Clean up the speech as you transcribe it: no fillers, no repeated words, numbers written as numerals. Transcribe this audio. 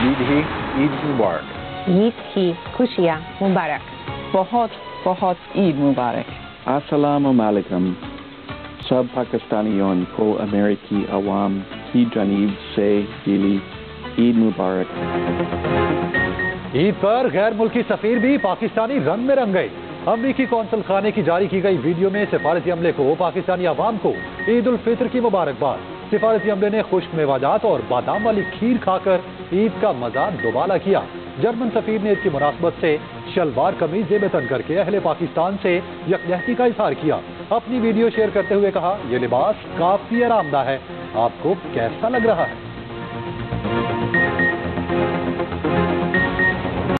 ईद ही ईद मुबारक। ईद की खुशियाँ मुबारक। बहुत बहुत ईद मुबारक। अस्सलाम वालेकुम सब पाकिस्तानियों को अमेरिकी अवाम की जानिब से दिली ईद मुबारक। ईद पर गैर मुल्की सफीर भी पाकिस्तानी रंग में रंग गए। अमरीकी कौंसल खाने की जारी की गई वीडियो में सिफारती अमले को पाकिस्तानी अवाम को ईद उल फित्र की मुबारकबाद। सिफारती अमले ने खुश्क मेवाजात और बादाम वाली खीर खाकर ईद का मजा दोबाला किया। जर्मन सफीर ने ईद की मुनासबत से शलवार कमीज जेब तन करके अहले पाकिस्तान से यकजहती का इजहार किया। अपनी वीडियो शेयर करते हुए कहा, ये लिबास काफी आरामदायक है, आपको कैसा लग रहा है?